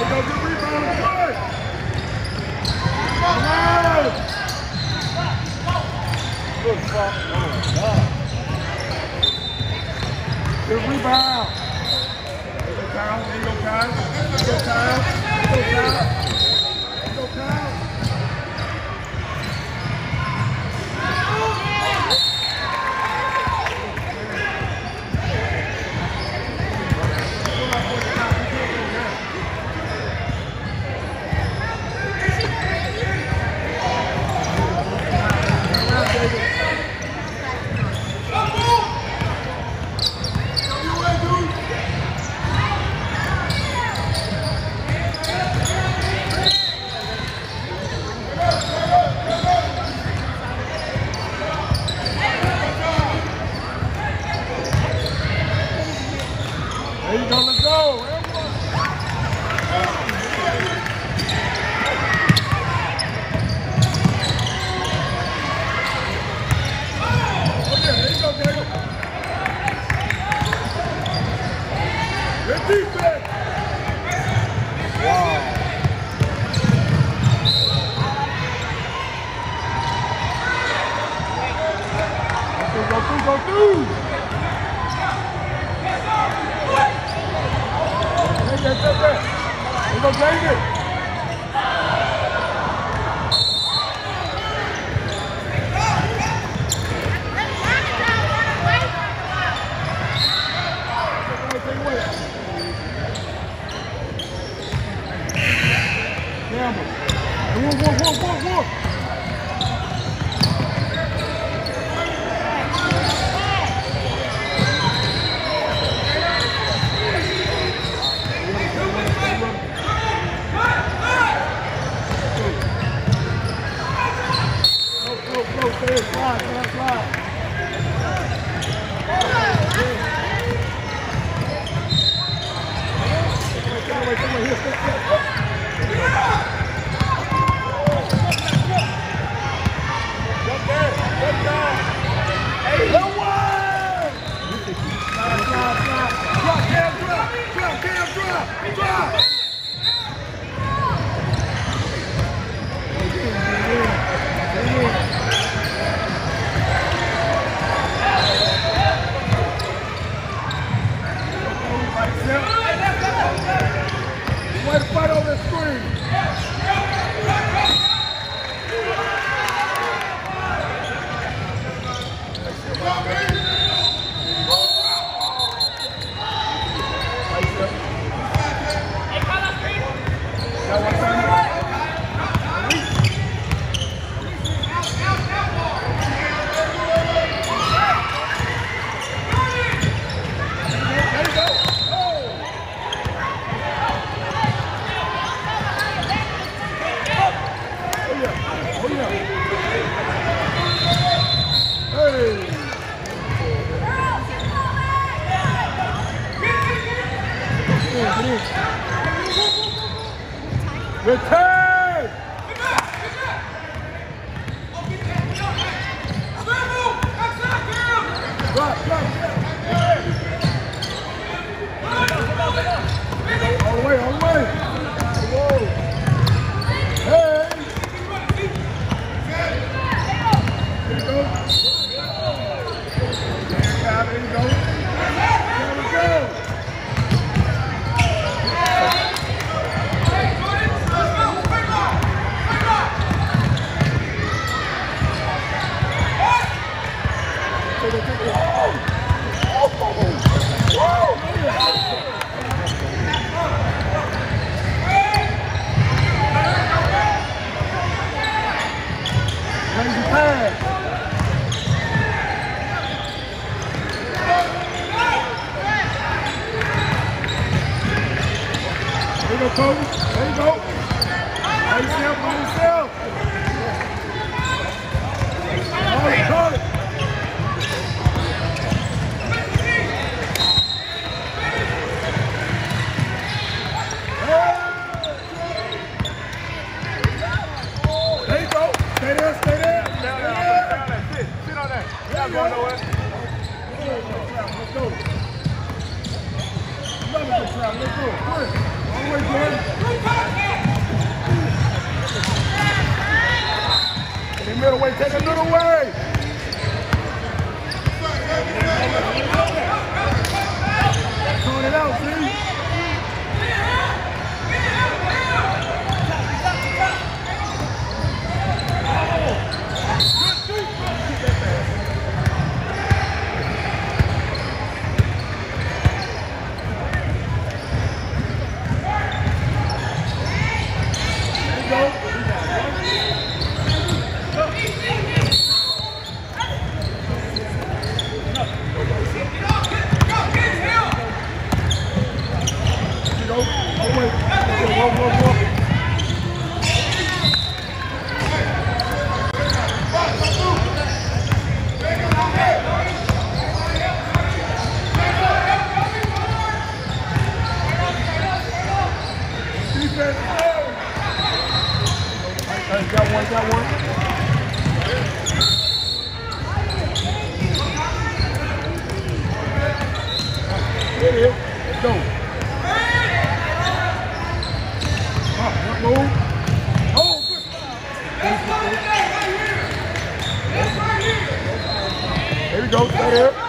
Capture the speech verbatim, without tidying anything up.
go, good rebound, good. Come on. Good fuck. Oh, God. Good rebound. There you go, Kyle. There you go, Kyle. There you go, Kyle. There you go, Kyle. There you go, Kyle. There you go, let's go. Okay, there you go, Diego. Good defense. Wow. Go through, go through. That's it, there. You go, David. Campbell. One, one, one, one, one. Slide, slide, slide. Way to fight over the screen. Return! Drop, drop, all the way, all the way. Whoa. Hey! There you go. There you go. There we go. Crazy pass. There you go, Kobe. There you go. By yourself, by yourself. Call it, call it. There you go. Stay there, stay there. Stay there. Sit, sit on that. You're not going nowhere. Let's go. Let's go. Let's go. Let's go. way, Jordan. In the middle way, take a little way. Throwing it out, see? Got one, got one. There it is. Let's go. Oh, one move. Oh, good. There we go. Stay there.